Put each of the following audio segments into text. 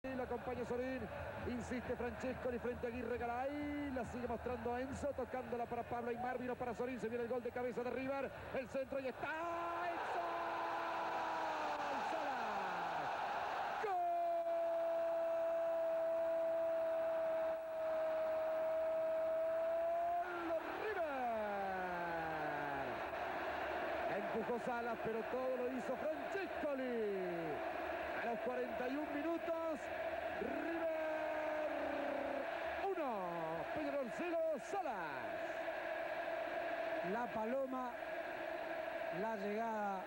Lo acompaña Sorín, insiste Francescoli frente a Aguirre Garay, la sigue mostrando a Enzo, tocándola para Pablo Aimar, vino para Sorín, se viene el gol de cabeza de River, el centro y está Enzo. Empujó Salas, pero todo lo hizo Francescoli. A los 41 minutos, River 1, Peñarol 0, Salas. La Paloma, la llegada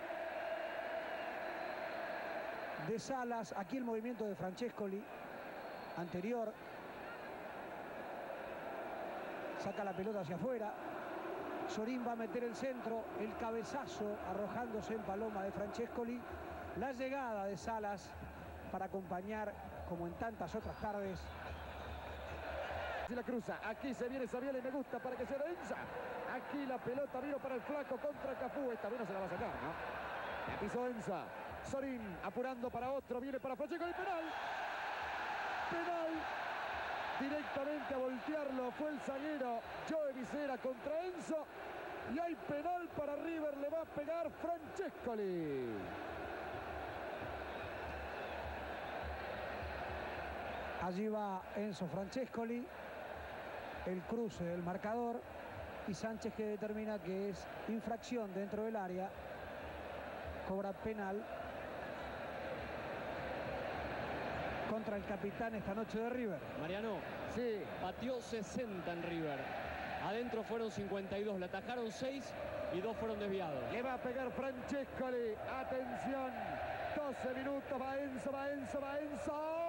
de Salas, aquí el movimiento de Francescoli, anterior. Saca la pelota hacia afuera. Sorín va a meter el centro, el cabezazo arrojándose en Paloma de Francescoli. La llegada de Salas para acompañar, como en tantas otras tardes. Si la cruza, aquí se viene Saviola y me gusta para que sea densa. Aquí la pelota vino para el flaco contra Cafú. Esta vez no se la va a sacar, ¿no? La pisó Enza. Sorín apurando para otro, viene para Francescoli, penal. Penal. Directamente a voltearlo fue el zaguero Joe Visera contra Enzo. Y hay penal para River, le va a pegar Francescoli. Allí va Enzo Francescoli, el cruce del marcador y Sánchez, que determina que es infracción dentro del área, cobra penal contra el capitán esta noche de River. Mariano, Sí, batió 60 en River. Adentro fueron 52, le atajaron 6 y 2 fueron desviados. le va a pegar Francescoli. Atención, 12 minutos, va Enzo, va Enzo, va Enzo.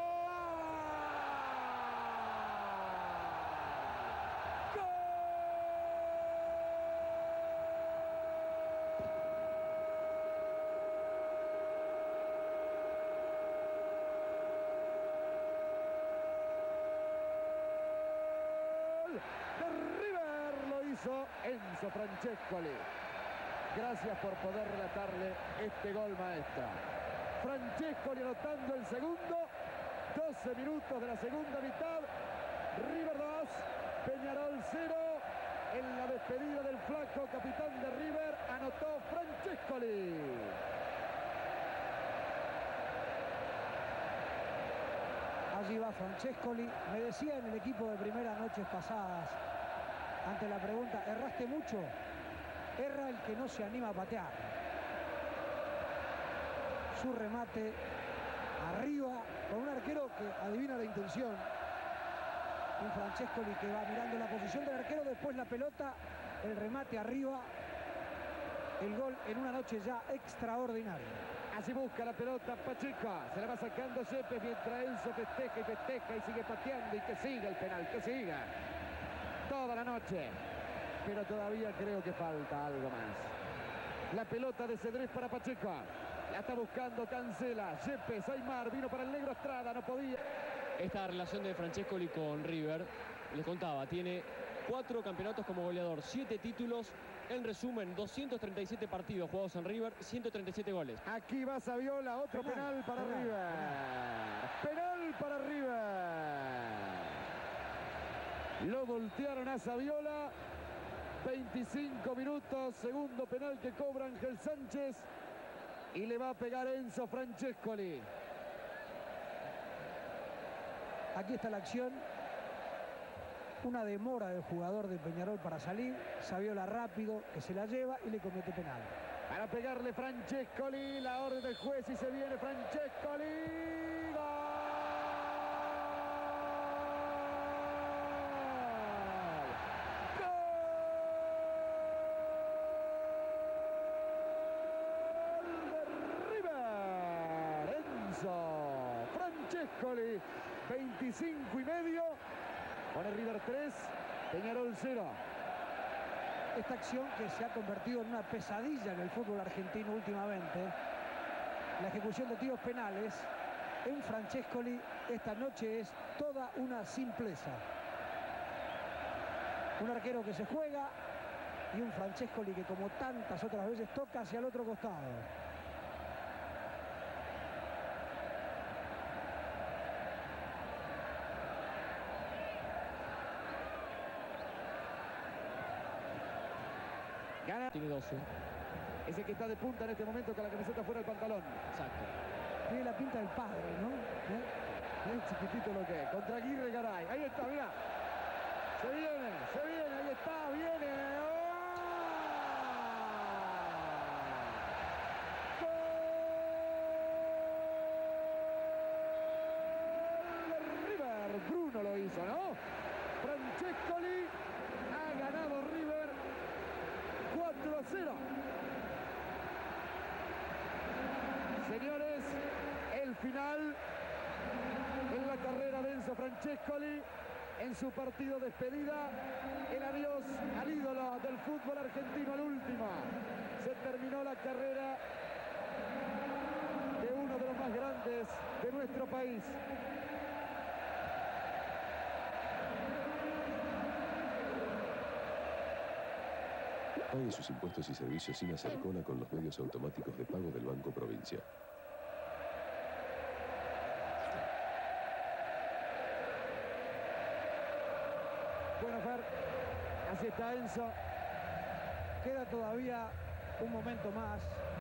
Enzo Francescoli. Gracias por poder relatarle este gol, maestro. Francescoli anotando el segundo. 12 minutos de la segunda mitad. River 2, Peñarol 0. En la despedida del flaco capitán de River anotó Francescoli. Allí va Francescoli. Me decía en el equipo de primera noches pasadas, ante la pregunta, ¿erraste mucho? Erra el que no se anima a patear. Su remate arriba con un arquero que adivina la intención. Un Francescoli que va mirando la posición del arquero, después la pelota, el remate arriba. El gol en una noche ya extraordinaria. Así busca la pelota Pacheco. Se la va sacando Yepes mientras Enzo festeja y festeja y sigue pateando. Y que siga el penal, que siga. Toda la noche, pero todavía creo que falta algo más. La pelota de Cedrés para Pacheco, la está buscando, cancela, Yepes, Aimar, vino para el negro Estrada, no podía. Esta relación de Francescoli con River, les contaba, tiene 4 campeonatos como goleador, 7 títulos, en resumen, 237 partidos jugados en River, 137 goles. Aquí va Saviola, otro penal para River. Penal para River. Lo voltearon a Saviola. 25 minutos. Segundo penal que cobra Ángel Sánchez. Y le va a pegar Enzo Francescoli. Aquí está la acción. Una demora del jugador de Peñarol para salir. Saviola rápido, que se la lleva y le comete penal. Para pegarle Francescoli. La orden del juez y se viene Francescoli. Francescoli, 25 y medio, pone River 3, Peñarol 0. Esta acción que se ha convertido en una pesadilla en el fútbol argentino últimamente, la ejecución de tiros penales en Francescoli esta noche es toda una simpleza. Un arquero que se juega y un Francescoli que, como tantas otras veces, toca hacia el otro costado. Gana. Tiene 12. Ese que está de punta en este momento con la camiseta fuera del pantalón. Exacto. Tiene la pinta del padre, ¿no? Es chiquitito lo que es. Contra Aguirre Garay. Ahí está, mirá. Se viene, ahí está, viene. Bruno lo hizo, ¿no? Francescoli ha ganado River 4-0. Señores, el final en la carrera de Enzo Francescoli en su partido de despedida, el adiós al ídolo del fútbol argentino, al último. Se terminó la carrera de uno de los más grandes de nuestro país. Pague sus impuestos y servicios sin hacer cola con los medios automáticos de pago del Banco Provincia. Bueno, Fer, así está Enzo. Queda todavía un momento más.